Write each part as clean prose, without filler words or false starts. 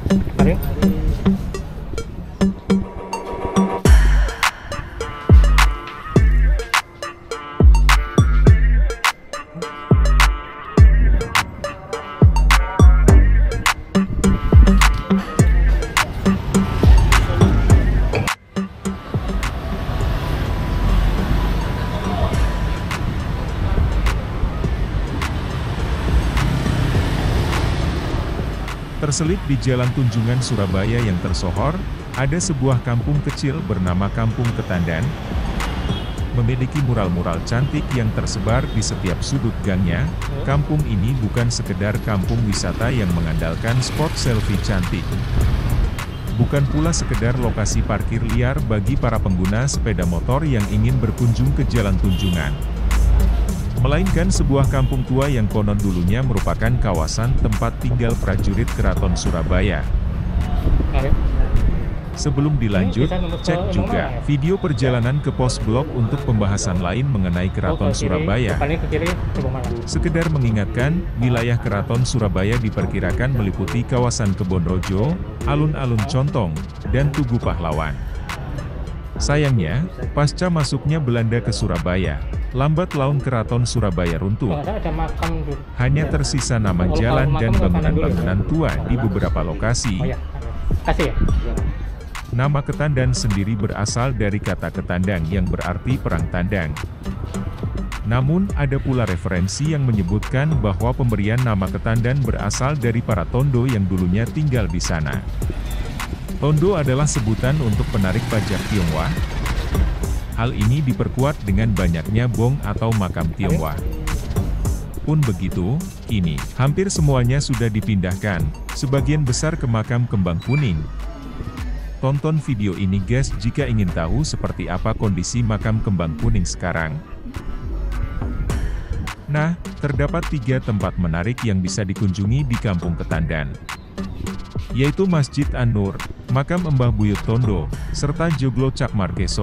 Mari. Terselip di Jalan Tunjungan Surabaya yang tersohor, ada sebuah kampung kecil bernama Kampung Ketandan. Memiliki mural-mural cantik yang tersebar di setiap sudut gangnya, kampung ini bukan sekedar kampung wisata yang mengandalkan spot selfie cantik. Bukan pula sekedar lokasi parkir liar bagi para pengguna sepeda motor yang ingin berkunjung ke Jalan Tunjungan. Melainkan sebuah kampung tua yang konon dulunya merupakan kawasan tempat tinggal prajurit Keraton Surabaya. Sebelum dilanjut, cek juga video perjalanan ke pos blok untuk pembahasan lain mengenai Keraton Surabaya. Sekedar mengingatkan, wilayah Keraton Surabaya diperkirakan meliputi kawasan Kebonrojo, Alun-Alun Contong, dan Tugu Pahlawan. Sayangnya, pasca masuknya Belanda ke Surabaya, lambat laun Keraton Surabaya runtuh. Hanya tersisa nama jalan dan bangunan-bangunan tua di beberapa lokasi. Nama Ketandan sendiri berasal dari kata ketandang yang berarti perang tandang. Namun, ada pula referensi yang menyebutkan bahwa pemberian nama Ketandan berasal dari para Tondo yang dulunya tinggal di sana. Tondo adalah sebutan untuk penarik pajak Tionghoa. Hal ini diperkuat dengan banyaknya bong atau makam Tionghoa. Pun begitu, kini, hampir semuanya sudah dipindahkan, sebagian besar ke makam Kembang Kuning. Tonton video ini guys jika ingin tahu seperti apa kondisi makam Kembang Kuning sekarang. Nah, terdapat 3 tempat menarik yang bisa dikunjungi di Kampung Ketandan, yaitu Masjid An-Nur, makam Mbah Buyut Tondo, serta Joglo Cak Markeso.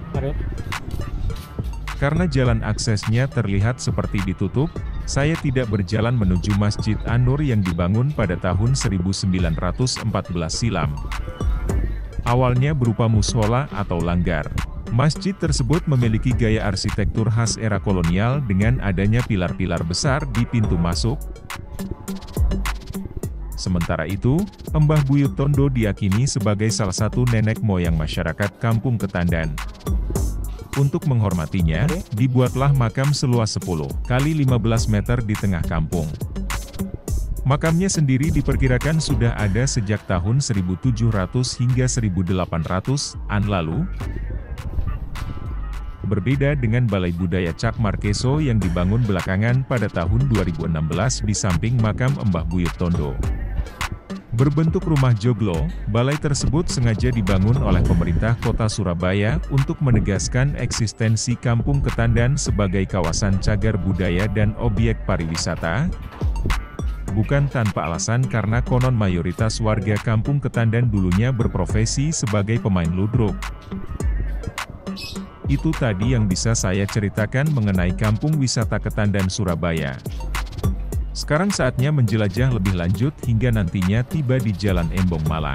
Karena jalan aksesnya terlihat seperti ditutup, saya tidak berjalan menuju Masjid An-Nur yang dibangun pada tahun 1914 silam. Awalnya berupa mushola atau langgar. Masjid tersebut memiliki gaya arsitektur khas era kolonial dengan adanya pilar-pilar besar di pintu masuk. Sementara itu, Mbah Buyut Tondo diyakini sebagai salah satu nenek moyang masyarakat Kampung Ketandan. Untuk menghormatinya, dibuatlah makam seluas 10 kali 15 meter di tengah kampung. Makamnya sendiri diperkirakan sudah ada sejak tahun 1700 hingga 1800-an lalu. Berbeda dengan Balai Budaya Cak Markeso yang dibangun belakangan pada tahun 2016 di samping makam Mbah Buyut Tondo. Berbentuk rumah joglo, balai tersebut sengaja dibangun oleh pemerintah kota Surabaya untuk menegaskan eksistensi Kampung Ketandan sebagai kawasan cagar budaya dan objek pariwisata. Bukan tanpa alasan karena konon mayoritas warga Kampung Ketandan dulunya berprofesi sebagai pemain ludruk. Itu tadi yang bisa saya ceritakan mengenai Kampung Wisata Ketandan Surabaya. Sekarang saatnya menjelajah lebih lanjut hingga nantinya tiba di Jalan Embong Malang.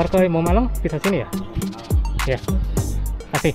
keluar ke Imam Malang bisa sini ya? Ya, kasih.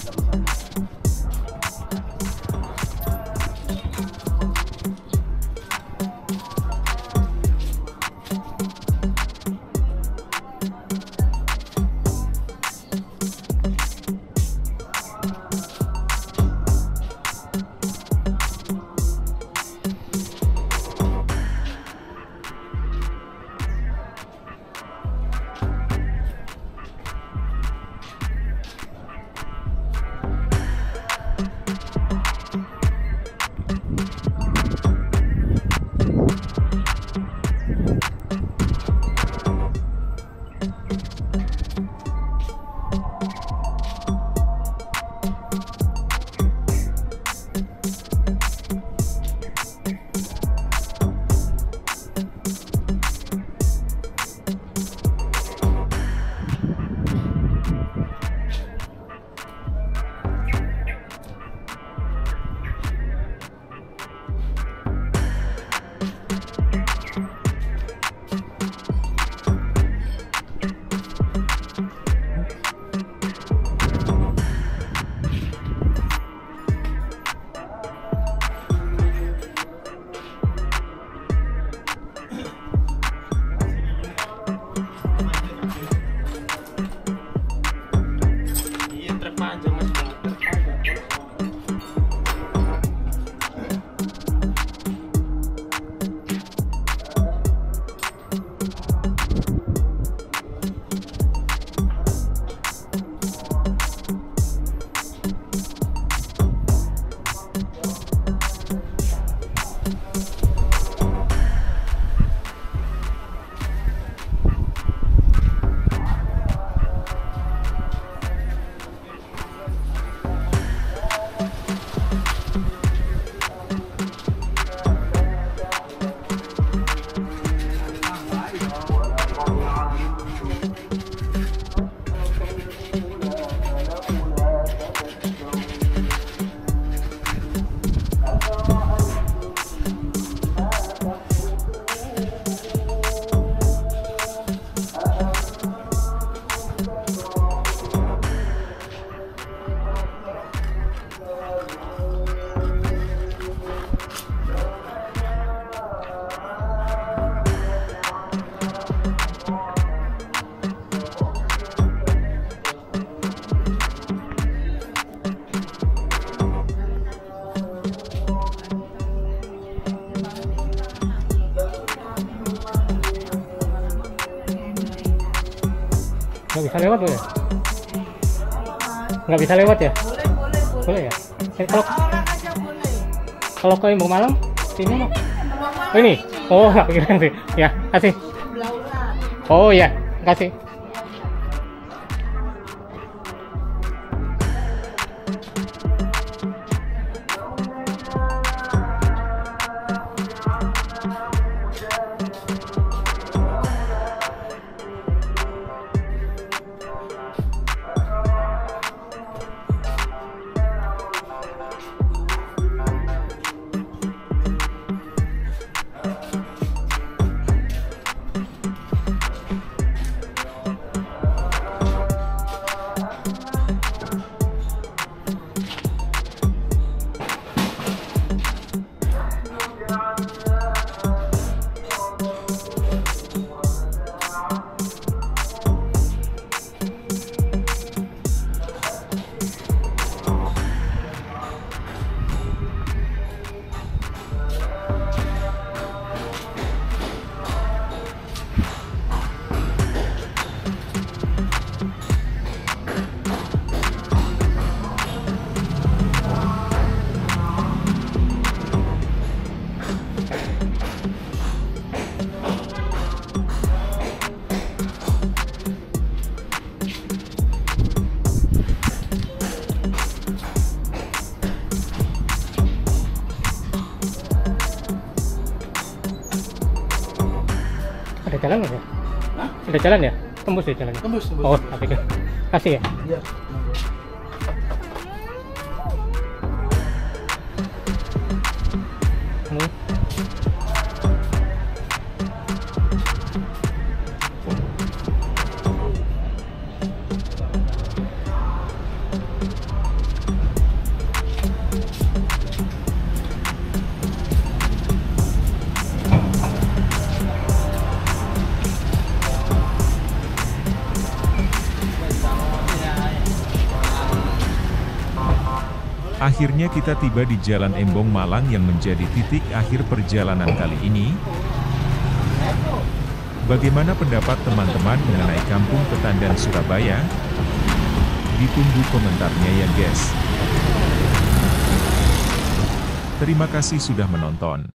Nggak bisa lewat ya? Nggak bisa lewat ya? Boleh ya? Kalau ke Imam Malang sini mau? Oh ini? Oh nggak kira sih. Ya kasih. Oh ya kasih. Ada jalan nggak ya? Hah? Ada jalan ya? Tembus ya jalannya? Tembus. Oh, tapi kasih ya? Iya. Akhirnya kita tiba di Jalan Embong Malang yang menjadi titik akhir perjalanan kali ini. Bagaimana pendapat teman-teman mengenai Kampung Ketandan Surabaya? Ditunggu komentarnya ya guys. Terima kasih sudah menonton.